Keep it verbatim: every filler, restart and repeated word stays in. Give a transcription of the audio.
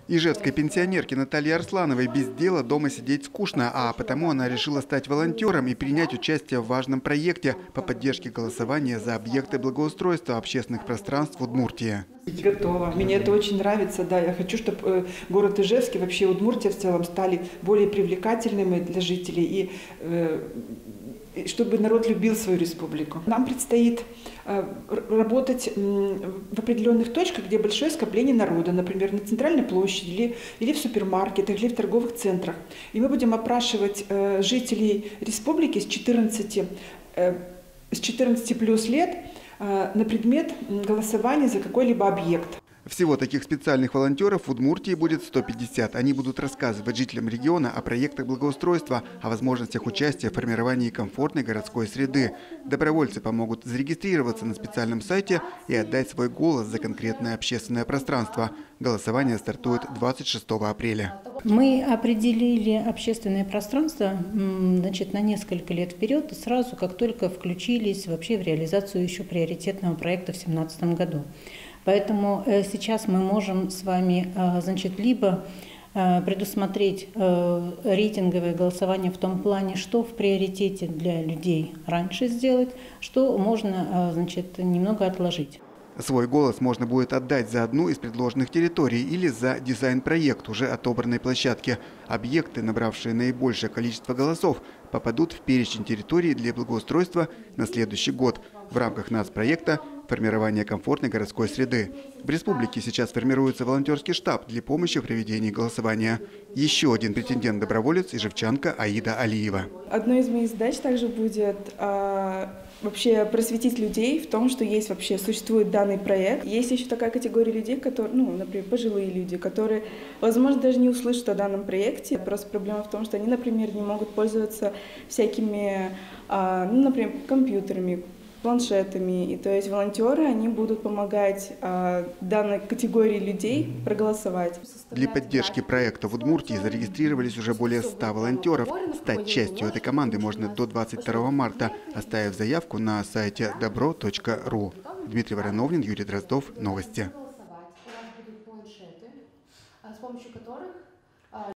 Ижевской пенсионерке Наталье Арслановой без дела дома сидеть скучно, а потому она решила стать волонтером и принять участие в важном проекте по поддержке голосования за объекты благоустройства общественных пространств в Удмуртии. Готова. Мне это очень нравится. Да, я хочу, чтобы город Ижевск и вообще Удмуртия в целом стали более привлекательными для жителей и э, чтобы народ любил свою республику. Нам предстоит э, работать в определенных точках, где большое скопление народа, например, на центральной площади или, или в супермаркетах, или в торговых центрах. И мы будем опрашивать э, жителей республики с четырнадцати, э, с четырнадцати плюс лет э, на предмет голосования за какой-либо объект. Всего таких специальных волонтеров в Удмуртии будет сто пятьдесят. Они будут рассказывать жителям региона о проектах благоустройства, о возможностях участия в формировании комфортной городской среды. Добровольцы помогут зарегистрироваться на специальном сайте и отдать свой голос за конкретное общественное пространство. Голосование стартует двадцать шестого апреля. Мы определили общественное пространство, значит, на несколько лет вперед, сразу как только включились вообще в реализацию еще приоритетного проекта в две тысячи семнадцатом году. Поэтому сейчас мы можем с вами, значит, либо предусмотреть рейтинговое голосование в том плане, что в приоритете для людей раньше сделать, что можно, значит, немного отложить. Свой голос можно будет отдать за одну из предложенных территорий или за дизайн-проект уже отобранной площадки. Объекты, набравшие наибольшее количество голосов, попадут в перечень территорий для благоустройства на следующий год в рамках нацпроекта «Формирование комфортной городской среды». В республике сейчас формируется волонтерский штаб для помощи в проведении голосования. Еще один претендент-доброволец – ижевчанка Аида Алиева. Одной из моих задач также будет а, вообще просветить людей в том, что есть вообще, существует данный проект. Есть еще такая категория людей, которые, ну, например, пожилые люди, которые, возможно, даже не услышат о данном проекте. Просто проблема в том, что они, например, не могут пользоваться всякими, а, ну, например, компьютерами, планшетами. И то есть волонтеры, они будут помогать а, данной категории людей проголосовать. Для поддержки проекта в Удмуртии зарегистрировались уже более ста волонтеров. Стать частью этой команды можно до двадцать второго марта, оставив заявку на сайте добро точка ру. Дмитрий Вороновнин, Юрий Дроздов. Новости. С помощью которых